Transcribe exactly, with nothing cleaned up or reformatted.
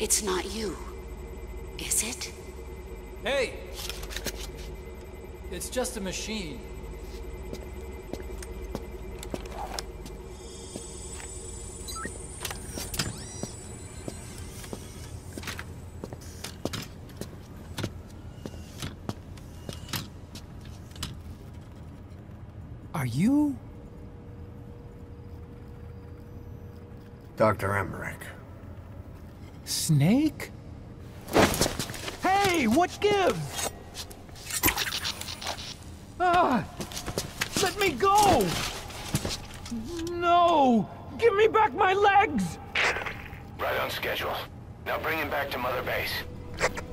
It's not you, is it? Hey! It's just a machine. Are you... Doctor Emmerich. Snake? Hey, what gives? Ah! Let me go! No! Give me back my legs! Right on schedule. Now bring him back to Mother Base.